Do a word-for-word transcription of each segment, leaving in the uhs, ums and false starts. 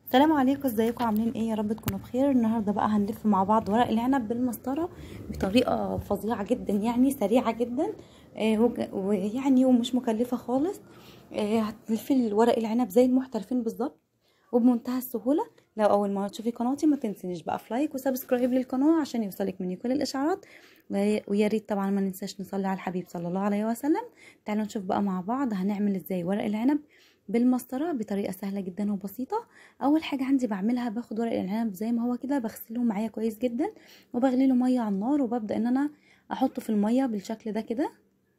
السلام عليكم، ازيكم؟ عاملين ايه؟ يا رب تكونوا بخير. النهارده بقى هنلف مع بعض ورق العنب بالمسطره بطريقه فظيعه جدا، يعني سريعه جدا. آه وج- ويعني ومش مكلفه خالص. آه هتلفي ورق العنب زي المحترفين بالظبط وبمنتهى السهوله. لو اول مره تشوفي قناتي ما تنسيش بقى في لايك وسبسكرايب للقناه عشان يوصلك مني كل الاشعارات. و- ويا ريت طبعا ما ننساش نصلي على الحبيب صلى الله عليه وسلم. تعالوا نشوف بقى مع بعض هنعمل ازاي ورق العنب بالمسطره بطريقه سهله جدا وبسيطه. اول حاجه عندي بعملها باخد ورق العنب زي ما هو كده، بغسله معايا كويس جدا وبغلي له ميه على النار، وببدا ان انا احطه في الميه بالشكل ده كده.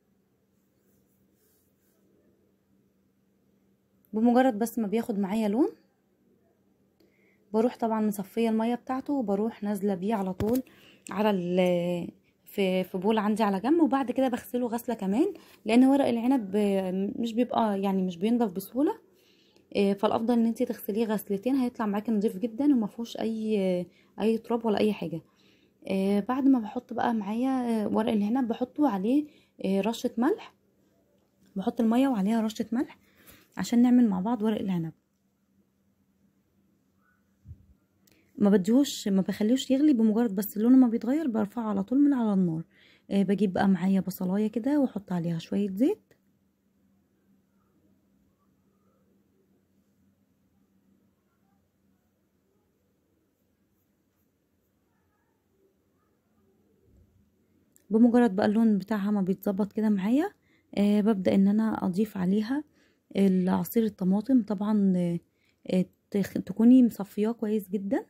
بمجرد بس ما بياخد معايا لون بروح طبعا مصفيه الميه بتاعته وبروح نازله بيه على طول على ال في في بول عندي على جنب، وبعد كده بغسله غسله كمان، لان ورق العنب مش بيبقى يعني مش بينضف بسهوله. إيه، فالافضل ان انت تغسليه غسلتين هيطلع معاكي نضيف جدا وما فيهوش اي اي تراب ولا اي حاجه. آه بعد ما بحط بقى معايا آه ورق العنب بحطه عليه آه رشة ملح. بحط المية وعليها رشة ملح عشان نعمل مع بعض ورق العنب. ما بديهوش ما بخليهوش يغلي، بمجرد بس لونه ما بيتغير برفعه على طول من على النار. آه بجيب بقى معايا بصلاية كده واحط عليها شوية زيت. بمجرد بقى اللون بتاعها ما بيتظبط كده معايا آه ببدأ ان انا اضيف عليها العصير الطماطم طبعا. آه آه، تخ- تكوني مصفياه كويس جدا.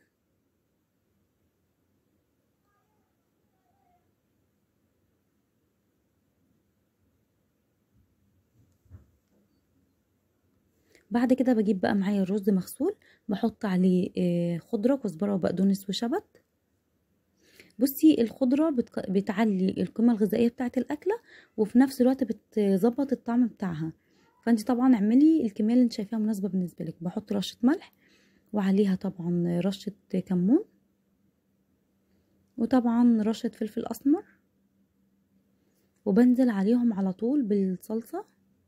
بعد كده بجيب بقى معايا الرز مغسول، بحط عليه آه، خضرة كزبرة وبقدونس وشبت. بصي الخضرة بتق- بتعلي القيمة الغذائية بتاعة الأكلة، وفي نفس الوقت بتظبط الطعم بتاعها. فانت طبعا اعملي الكمية اللي انت شايفاها مناسبة بالنسبة لك. بحط رشة ملح وعليها طبعا رشة كمون وطبعا رشة فلفل أسمر، وبنزل عليهم على طول بالصلصة.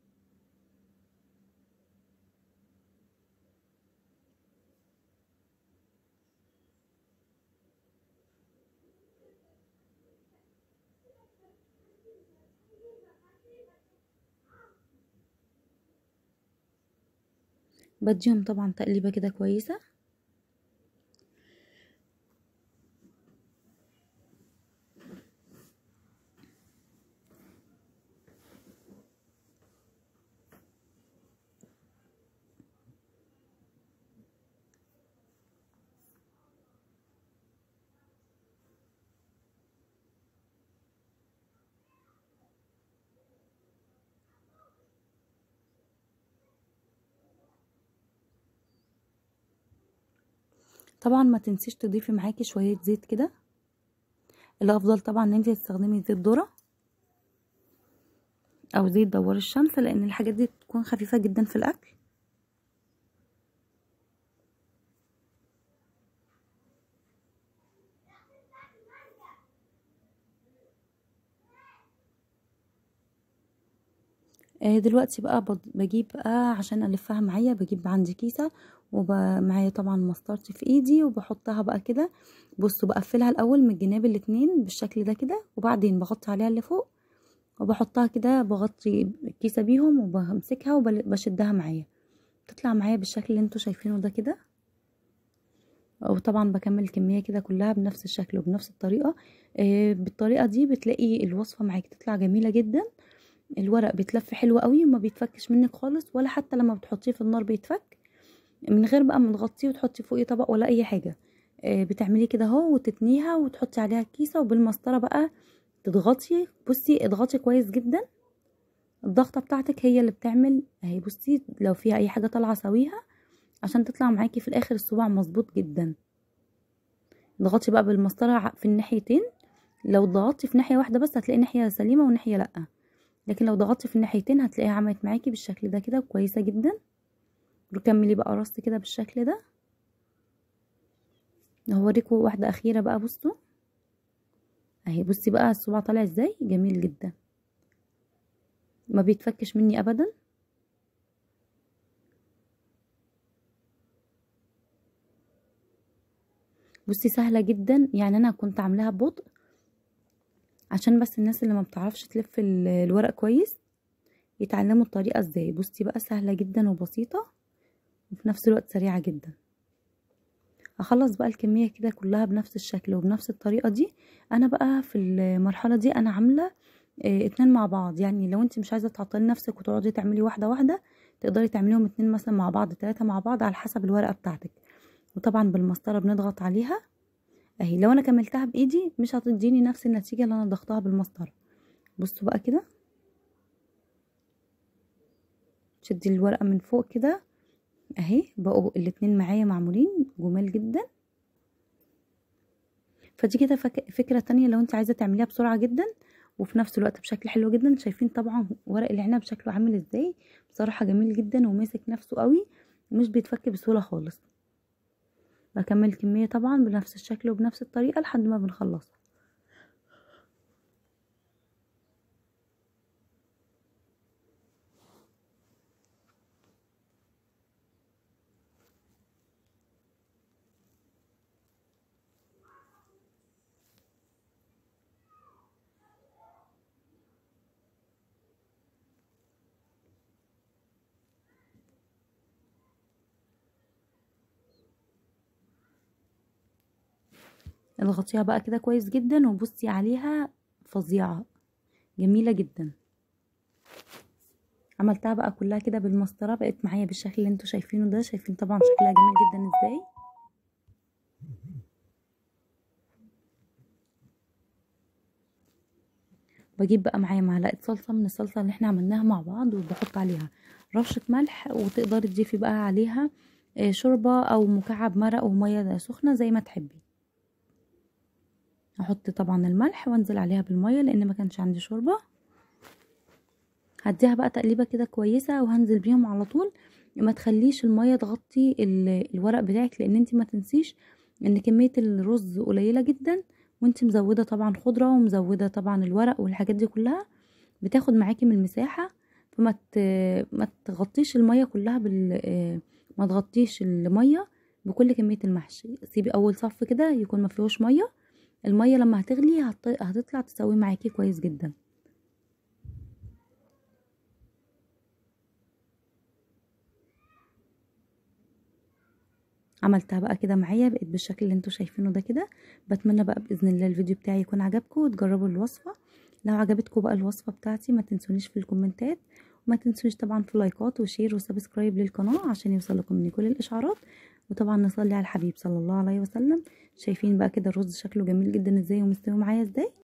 بديهم طبعا تقليبة كده كويسة. طبعا ما تنسيش تضيفي معاكي شوية زيت كده. الافضل طبعا ان انت تستخدمي زيت ذرة او زيت دوار الشمس، لان الحاجات دي تكون خفيفة جدا في الاكل. آه، دلوقتي بقى بض- بجيب بقى عشان الفها معايا، بجيب عندي كيسة ومعايا طبعا مسطرتي في ايدي وبحطها بقى كده. بصوا بقفلها الاول من الجناب الاتنين بالشكل ده كده، وبعدين بغطي عليها اللي فوق وبحطها كده، بغطي الكيسة بيهم وبمسكها وبشدها معايا. تطلع معايا بالشكل اللي انتوا شايفينه ده كده. وطبعا بكمل الكمية كده كلها بنفس الشكل وبنفس الطريقة. آه، بالطريقة دي بتلاقي الوصفة معاكي تطلع جميلة جدا. الورق بيتلف حلو قوي وما بيتفكش منك خالص، ولا حتى لما بتحطيه في النار بيتفك من غير بقى ما تغطيه وتحطي فوقيه طبق ولا اي حاجة. آه، بتعمليه كده اهو وتتنيها وتحطي عليها الكيسة وبالمسطرة بقى تضغطي. بصي اضغطي كويس جدا. الضغطة بتاعتك هي اللي بتعمل اهي. بصي لو فيها اي حاجة طالعة سويها عشان تطلع معاكي في الاخر الصباع مظبوط جدا. اضغطي بقى بالمسطرة في الناحيتين. لو ضغطتي في ناحية واحدة بس هتلاقي ناحية سليمة وناحية لأ، لكن لو ضغطتي في الناحيتين هتلاقيها عملت معاكي بالشكل ده كده كويسة جدا. وكملي بقى رص كده بالشكل ده. هوريكم واحدة أخيرة بقى. بصوا اهي، بصي بقى الصباع طالع ازاي جميل جدا، ما بيتفكش مني أبدا. بصي سهله جدا، يعني انا كنت عاملاها ببطء عشان بس الناس اللي ما بتعرفش تلف الورق كويس يتعلموا الطريقه ازاي. بصي بقى سهله جدا وبسيطه وفي نفس الوقت سريعه جدا. هخلص بقى الكميه كده كلها بنفس الشكل وبنفس الطريقه دي. انا بقى في المرحله دي انا عامله اه اتنين مع بعض، يعني لو انت مش عايزه تعطلي نفسك وتقعدي تعملي واحده واحده تقدري تعمليهم اتنين مثلا مع بعض، تلاته مع بعض على حسب الورقه بتاعتك. وطبعا بالمسطره بنضغط عليها اهي. لو انا كملتها بايدي مش هتديني نفس النتيجه اللي انا ضغطها بالمسطره. بصوا بقى كده، شدي الورقه من فوق كده اهي، بقوا الاتنين معايا معمولين جمال جدا. فدي كده فك... فكره تانية لو انت عايزه تعمليها بسرعه جدا وفي نفس الوقت بشكل حلو جدا. شايفين طبعا ورق العنب شكله عامل ازاي؟ بصراحه جميل جدا وماسك نفسه قوي، مش بيتفك بسهوله خالص. بكمل كميه طبعا بنفس الشكل وبنفس الطريقه لحد ما بنخلصها. اضغطيها بقى كده كويس جدا وبصي عليها فظيعه جميله جدا. عملتها بقى كلها كده بالمسطره، بقت معايا بالشكل اللي انتوا شايفينه ده. شايفين طبعا شكلها جميل جدا ازاي؟ بجيب بقى معايا معلقه صلصه من الصلصه اللي احنا عملناها مع بعض وبحط عليها رشه ملح، وتقدري تضيفي بقى عليها شوربه او مكعب مرق وميه سخنه زي ما تحبي. احط طبعا الملح وانزل عليها بالميه لان ما كانش عندي شوربه. هديها بقى تقليبه كده كويسه وهنزل بيهم على طول. ما تخليش الميه تغطي الورق بتاعك، لان انت ما تنسيش ان كميه الرز قليله جدا، وانت مزوده طبعا خضره ومزوده طبعا الورق والحاجات دي كلها بتاخد معاكي من المساحه. فما ما تغطيش الميه كلها بال ما تغطيش الميه بكل كميه المحشي. سيبي اول صف كده يكون ما فيهوش ميه، الميه لما هتغلي هتطلع تسوي معاكي كويس جدا. عملتها بقى كده معايا بقت بالشكل اللي انتوا شايفينه ده كده. بتمنى بقى باذن الله الفيديو بتاعي يكون عجبكم وتجربوا الوصفه. لو عجبتكم بقى الوصفه بتاعتي ما تنسونيش في الكومنتات، وما تنسونيش طبعا في لايكات وشير وسبسكرايب للقناه عشان يوصلكم مني كل الاشعارات. وطبعا نصلي على الحبيب صلى الله عليه وسلم. شايفين بقى كده الرز شكله جميل جدا ازاي ومستوي معايا ازاي؟